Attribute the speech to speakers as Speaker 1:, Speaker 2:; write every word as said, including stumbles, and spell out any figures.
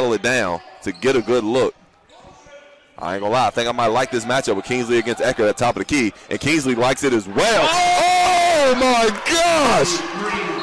Speaker 1: dial it down to get a good look. I ain't gonna lie, I think I might like this matchup with Kingsley against Ecker at the top of the key, and Kingsley likes it as well. Oh, my gosh!